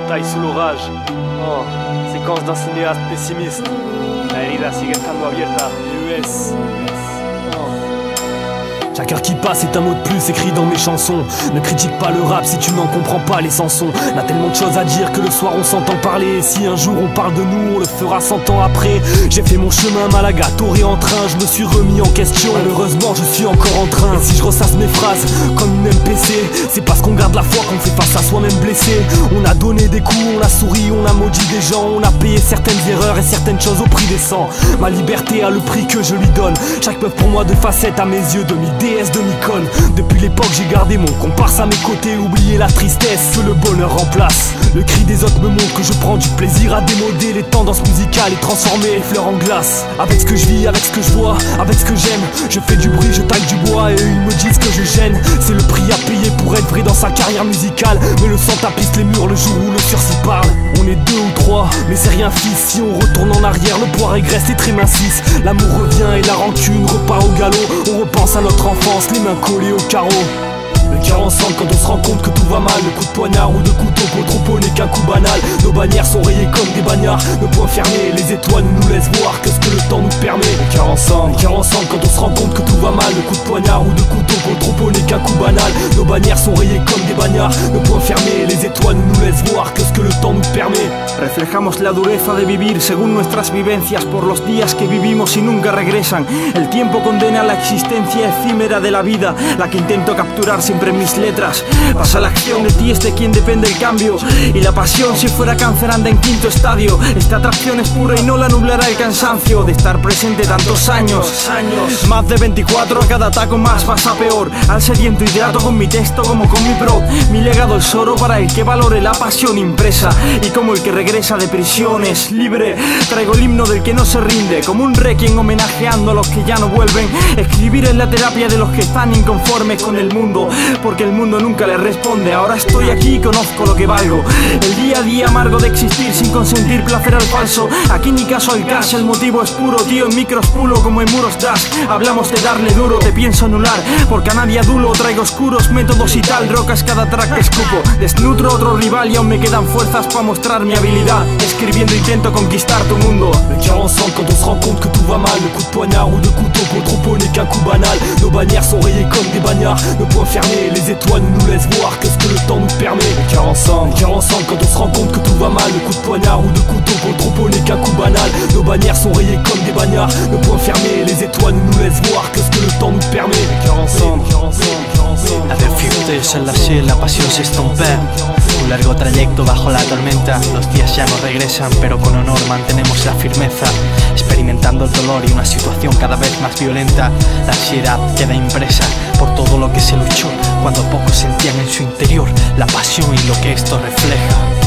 bataille sous l'orage. Oh, séquence d'un cinéaste pessimiste. La herida sigue estando abierta. US. Chaque heure qui passe est un mot de plus écrit dans mes chansons. Ne critique pas le rap si tu n'en comprends pas les chansons. On a tellement de choses à dire que le soir on s'entend parler. Et si un jour on parle de nous, on le fera 100 ans après. J'ai fait mon chemin Malaga, Toré en train. Je me suis remis en question, malheureusement je suis encore en train. Et si je ressasse mes phrases comme une MPC, c'est parce qu'on garde la foi qu'on fait face à soi-même blessé. On a donné des coups, on a souri, on a maudit des gens. On a payé certaines erreurs et certaines choses au prix des sangs. Ma liberté a le prix que je lui donne. Chaque peuple pour moi de facettes à mes yeux, demi-déesse, demi-conne. Depuis l'époque j'ai gardé mon comparse à mes côtés. Oublier la tristesse que le bonheur remplace. Le cri des autres me montre que je prends du plaisir à démoder les tendances musicales et transformer les fleurs en glace. Avec ce que je vis, avec ce que je vois, avec ce que j'aime, je fais du bruit, je taille du bois et eux ils me disent que je gêne. C'est le prix à payer pour être vrai dans sa carrière musicale. Mais le sang tapisse les murs le jour où le sursis parle. On est 2 ou 3, mais c'est rien fils. Si on retourne en arrière, le poids régresse, les traits mincissent. L'amour revient et la rancune repart au galop. On repense à notre enfance, les mains collées au carreau. Le cœur ensemble quand on se rend compte que tout va mal. Le coup de poignard ou de couteau pour le troupeau n'est qu'un coup banal. Nos bannières sont rayées comme des bagnards, nos poings fermés, les étoiles nous laissent voir que ce que le temps nous permet. Le cœur ensemble quand on se rend compte que tout va mal. Le coup de poignard ou de couteau pour le troupeau n'est qu'un coup banal. Nos bannières sont rayées comme des bagnards, nos poings fermés, les étoiles nous laissent voir que ce que le temps nous permet. Reflejamos la dureza de vivir según nuestras vivencias por los días que vivimos y nunca regresan. El tiempo condena la existencia efímera de la vida, la que intento capturar siempre en mis letras. Pasa la acción, de ti es de quien depende el cambio. Y la pasión, si fuera cáncer, anda en quinto estadio. Esta atracción es pura y no la nublará el cansancio de estar presente tantos años. Más de 24, a cada taco más pasa peor. Al sediento hidrato con mi texto como con mi pro. Mi legado es oro para el que valore la pasión impresa. Y como el que regresa de prisiones libre, traigo el himno del que no se rinde, como un requiem homenajeando a los que ya no vuelven. Escribir es la terapia de los que están inconformes con el mundo, porque el mundo nunca les responde. Ahora estoy aquí y conozco lo que valgo. El día a día amargo de existir sin consentir placer al falso. Aquí ni caso al cash, el motivo es puro. Tío, en micros pulo como en muros dash. Hablamos de darle duro, te pienso anular, porque a nadie adulo. Traigo oscuros métodos y tal, rocas cada track que escupo. Desnutro otro rival y aún me quedan fuerzas para mostrar mi habilidad. Escribiendo intento conquistar tu mundo. Le cœur ensemble quand on se rend compte que tout va mal. Le coup de poignard ou de couteau pour le troupeau n'est qu'un coup banal. Nos bannières sont rayées comme des bagnards, nos poings fermés, les étoiles nous laissent voir que ce que le temps nous permet. Le cœur ensemble quand on se rend compte que tout va mal. Le coup de poignard ou de couteau pour le troupeau n'est qu'un coup banal. Nos bannières sont rayées comme des bagnards, nos poings fermés, les étoiles nous laissent voir que ce que le temps nous permet. Le cœur ensemble. A ver, fíjate, son las 6, la pasión se estompea. Un largo trayecto bajo la tormenta. Los días ya no regresan, pero con honor mantenemos la firmeza. Experimentando el dolor y una situación cada vez más violenta. La ansiedad queda impresa por todo lo que se luchó, cuando pocos sentían en su interior la pasión y lo que esto refleja.